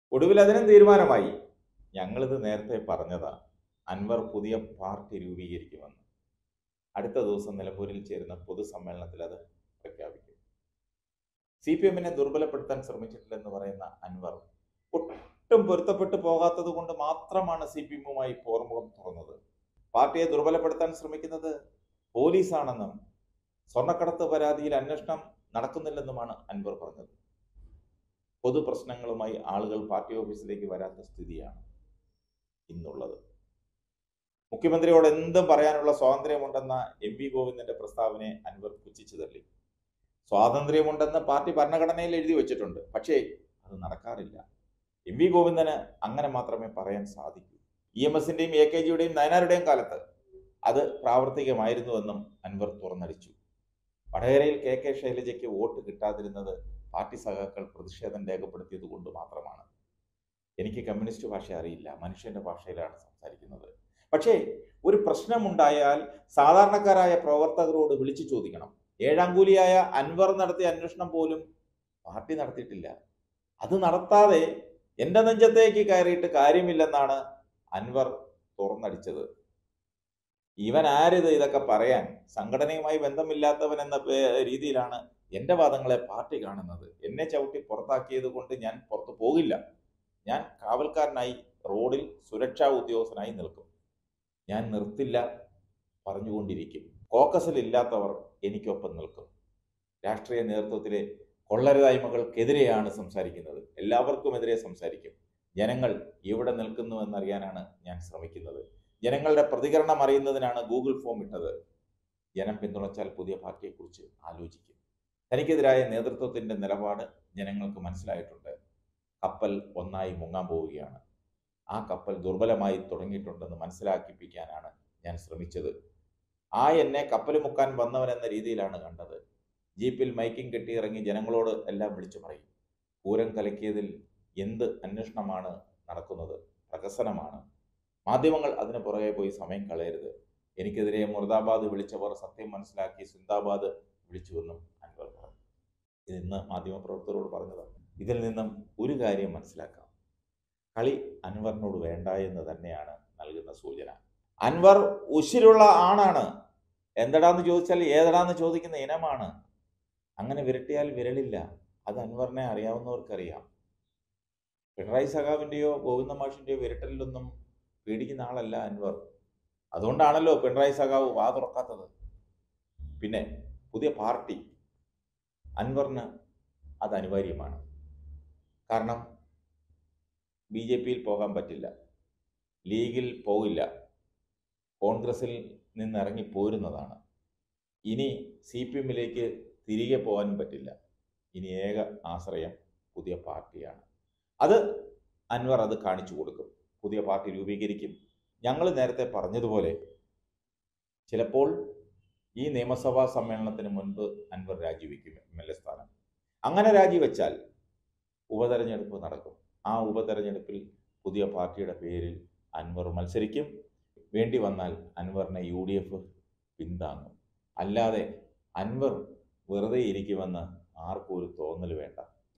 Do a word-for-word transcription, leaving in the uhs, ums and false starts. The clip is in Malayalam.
ഒടുവിൽ അതിനും തീരുമാനമായി. ഞങ്ങളിത് നേരത്തെ പറഞ്ഞതാ, അൻവർ പുതിയ പാർട്ടി രൂപീകരിക്കുമെന്ന്. അടുത്ത ദിവസം നിലമ്പൂരിൽ ചേരുന്ന പൊതുസമ്മേളനത്തിൽ അത് പ്രഖ്യാപിക്കും. സി പി എമ്മിനെ ദുർബലപ്പെടുത്താൻ ശ്രമിച്ചിട്ടില്ലെന്ന് പറയുന്ന അൻവർ ഒട്ടും പൊരുത്തപ്പെട്ടു പോകാത്തത് കൊണ്ട് മാത്രമാണ് സി പി എമ്മുമായി പോർമുഖം തുറന്നത്. പാർട്ടിയെ ദുർബലപ്പെടുത്താൻ ശ്രമിക്കുന്നത് പോലീസാണെന്നും സ്വർണ്ണക്കടത്ത് പരാതിയിൽ അന്വേഷണം നടക്കുന്നില്ലെന്നുമാണ് അൻവർ പറഞ്ഞത്. പൊതു പ്രശ്നങ്ങളുമായി ആളുകൾ പാർട്ടി ഓഫീസിലേക്ക് വരാത്ത സ്ഥിതിയാണ് ഇന്നുള്ളത്. മുഖ്യമന്ത്രിയോട് എന്തും പറയാനുള്ള സ്വാതന്ത്ര്യമുണ്ടെന്ന എം വി ഗോവിന്ദന്റെ പ്രസ്താവനയെ അൻവർ പുച്ഛിച്ചു തള്ളി. സ്വാതന്ത്ര്യമുണ്ടെന്ന് പാർട്ടി ഭരണഘടനയിൽ എഴുതി വെച്ചിട്ടുണ്ട്, പക്ഷേ അത് നടക്കാറില്ല. എം വി ഗോവിന്ദന് അങ്ങനെ മാത്രമേ പറയാൻ സാധിക്കൂ. ഇ എം എസിന്റെയും എ കെ ജിയുടെയും നയനാരുടെയും കാലത്ത് അത് പ്രാവർത്തികമായിരുന്നുവെന്നും അൻവർ തുറന്നടിച്ചു. വടകരയിൽ കെ കെ ശൈലജയ്ക്ക് വോട്ട് കിട്ടാതിരുന്നത് പാർട്ടി സഖാക്കൾ പ്രതിഷേധം രേഖപ്പെടുത്തിയത് കൊണ്ട് മാത്രമാണ്. എനിക്ക് കമ്മ്യൂണിസ്റ്റ് ഭാഷ അറിയില്ല, മനുഷ്യന്റെ ഭാഷയിലാണ് സംസാരിക്കുന്നത്. പക്ഷേ ഒരു പ്രശ്നമുണ്ടായാൽ സാധാരണക്കാരായ പ്രവർത്തകരോട് വിളിച്ചു ചോദിക്കണം. ഏഴാം കൂലിയായ അൻവർ നടത്തിയ അന്വേഷണം പോലും പാർട്ടി നടത്തിയിട്ടില്ല. അത് നടത്താതെ എന്റെ നെഞ്ചത്തേക്ക് കയറിയിട്ട് കാര്യമില്ലെന്നാണ് അൻവർ തുറന്നടിച്ചത്. ഇവൻ ആരിത് ഇതൊക്കെ പറയാൻ? സംഘടനയുമായി ബന്ധമില്ലാത്തവൻ എന്ന രീതിയിലാണ് എൻ്റെ വാദങ്ങളെ പാർട്ടി കാണുന്നത്. എന്നെ ചവിട്ടി പുറത്താക്കിയത് കൊണ്ട് ഞാൻ പുറത്തു പോകില്ല. ഞാൻ കാവൽക്കാരനായി റോഡിൽ സുരക്ഷാ ഉദ്യോഗസ്ഥനായി നിൽക്കും. ഞാൻ നിർത്തില്ല, പറഞ്ഞുകൊണ്ടിരിക്കും. കോക്കസിൽ ഇല്ലാത്തവർ എനിക്കൊപ്പം നിൽക്കും. രാഷ്ട്രീയ നേതൃത്വത്തിലെ കൊള്ളരുതായ്മകൾക്കെതിരെയാണ് സംസാരിക്കുന്നത്. എല്ലാവർക്കുമെതിരെ സംസാരിക്കും. ജനങ്ങൾ എവിടെ നിൽക്കുന്നുവെന്നറിയാനാണ് ഞാൻ ശ്രമിക്കുന്നത്. ജനങ്ങളുടെ പ്രതികരണം അറിയുന്നതിനാണ് ഗൂഗിൾ ഫോം ഇട്ടത്. ജനം പിന്തുണച്ചാൽ പുതിയ പാർട്ടിയെക്കുറിച്ച് ആലോചിക്കും. തനിക്കെതിരായ നേതൃത്വത്തിൻ്റെ നിലപാട് ജനങ്ങൾക്ക് മനസ്സിലായിട്ടുണ്ട്. കപ്പൽ ഒന്നായി മുങ്ങാൻ പോവുകയാണ്. ആ കപ്പൽ ദുർബലമായി തുടങ്ങിയിട്ടുണ്ടെന്ന് മനസ്സിലാക്കിപ്പിക്കാനാണ് ഞാൻ ശ്രമിച്ചത്. ആ എന്നെ കപ്പൽ മുക്കാൻ വന്നവനെന്ന രീതിയിലാണ് കണ്ടത്. ജീപ്പിൽ മൈക്കിംഗ് കെട്ടി ഇറങ്ങി ജനങ്ങളോട് എല്ലാം വിളിച്ചു പറയും. പൂരം കലക്കിയതിൽ എന്ത് അന്വേഷണമാണ് നടക്കുന്നത്? പ്രഹസനമാണ്. മാധ്യമങ്ങൾ അതിന് പുറകെ പോയി സമയം കളയരുത്. എനിക്കെതിരെ മുർദാബാദ് വിളിച്ചവർ സത്യം മനസ്സിലാക്കി സിന്ദാബാദ് വിളിച്ചുവെന്നും അൻവർ പറഞ്ഞു. ഇതിന്ന് മാധ്യമപ്രവർത്തകരോട് പറഞ്ഞതാണ്. ഇതിൽ നിന്നും ഒരു കാര്യം മനസ്സിലാക്കാം. കളി അൻവറിനോട് വേണ്ട എന്ന് തന്നെയാണ് നൽകുന്ന സൂചന. അൻവർ ഉശിരുള്ള ആണാണ്. എന്തടാന്ന് ചോദിച്ചാൽ ഏതടാന്ന് ചോദിക്കുന്ന ഇനമാണ്. അങ്ങനെ വിരട്ടിയാൽ വിരളില്ല. അത് അൻവറിനെ അറിയാവുന്നവർക്കറിയാം. പിണറായി സഖാവിൻ്റെയോ ഗോവിന്ദ മാഷിൻ്റെയോ വിരട്ടലിലൊന്നും പേടിക്കുന്ന ആളല്ല അൻവർ. അതുകൊണ്ടാണല്ലോ പിണറായി സഖാവ് വാ തുറക്കാത്തത്. പിന്നെ പുതിയ പാർട്ടി അൻവറിന് അത് അനിവാര്യമാണ്. കാരണം ബി ജെ പിയിൽ പോകാൻ പറ്റില്ല, ലീഗിൽ പോകില്ല, കോൺഗ്രസിൽ നിന്നിറങ്ങി പോരുന്നതാണ്. ഇനി സി പി എമ്മിലേക്ക് തിരികെ പോകാനും പറ്റില്ല. ഇനി ഏക ആശ്രയം പുതിയ പാർട്ടിയാണ്. അത് അൻവർ അത് കാണിച്ചു കൊടുക്കും. പുതിയ പാർട്ടി രൂപീകരിക്കും. ഞങ്ങൾ നേരത്തെ പറഞ്ഞതുപോലെ ചിലപ്പോൾ ഈ നിയമസഭാ സമ്മേളനത്തിന് മുൻപ് അൻവർ രാജിവെക്കും എം എൽ എ സ്ഥാനം. അങ്ങനെ രാജിവെച്ചാൽ ഉപതെരഞ്ഞെടുപ്പ് നടക്കും. ആ ഉപതെരഞ്ഞെടുപ്പിൽ പുതിയ പാർട്ടിയുടെ പേരിൽ അൻവർ മത്സരിക്കും. വേണ്ടി വന്നാൽ അൻവറിനെ യു ഡി എഫ് പിന്താങ്ങും. അല്ലാതെ അൻവർ വെറുതെ ഇരിക്കുമെന്ന് ആർക്കും ഒരു തോന്നൽ വേണ്ട.